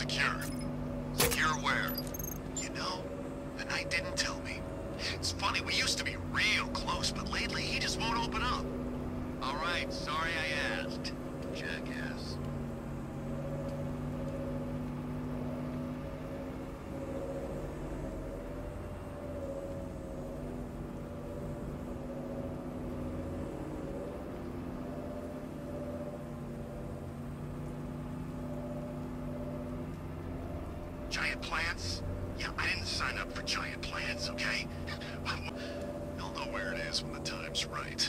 secure. Secure where? You know, the Knight didn't tell me. It's funny, we used to be real close, but lately he just won't open up. All right, sorry I asked. Jackass. Giant plants? Yeah, I didn't sign up for giant plants, okay? You'll know where it is when the time's right.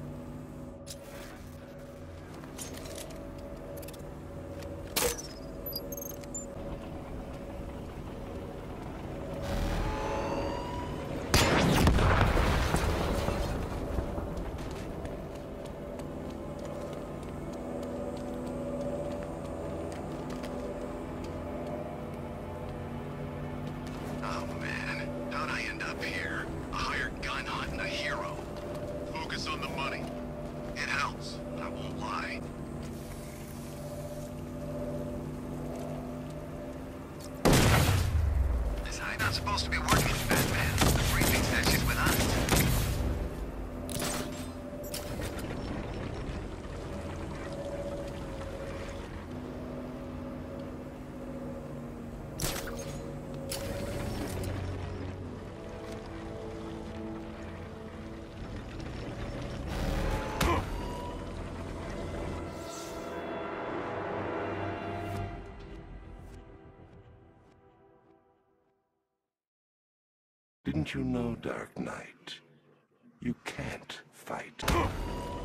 Supposed to be working with Batman. The briefing says she's with us. Didn't you know, Dark Knight? You can't fight.